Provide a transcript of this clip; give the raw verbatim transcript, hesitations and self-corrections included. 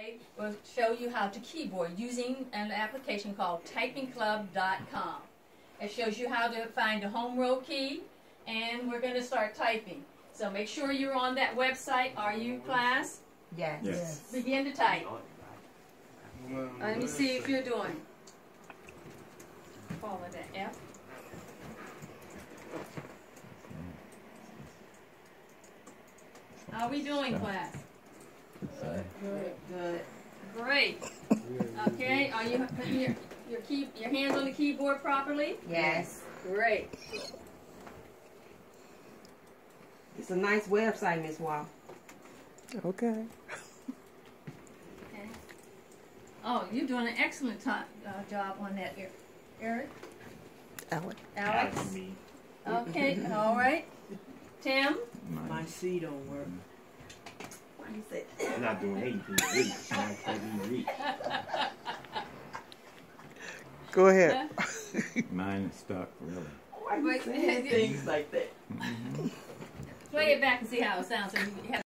Today we'll show you how to keyboard using an application called typing club dot com. It shows you how to find a home row key, and we're going to start typing. So make sure you're on that website. Are you, class? Yes. Yes. Begin to type. Let me see if you're doing. Follow that F. How are we doing, class? Good. Good. Great. Okay, are you putting your, your key your hands on the keyboard properly? Yes. Great. It's a nice website, Miss Wall. Okay. Okay. Oh, you're doing an excellent time, uh, job on that, Er- Eric. Alex. Alex. Okay. All right. Tim. My C don't work. What do you say? I'm not doing anything. Reach. I can't even reach. Go ahead. Mine is stuck, really. Why you saying things like that? Play it back and see how it sounds. So you have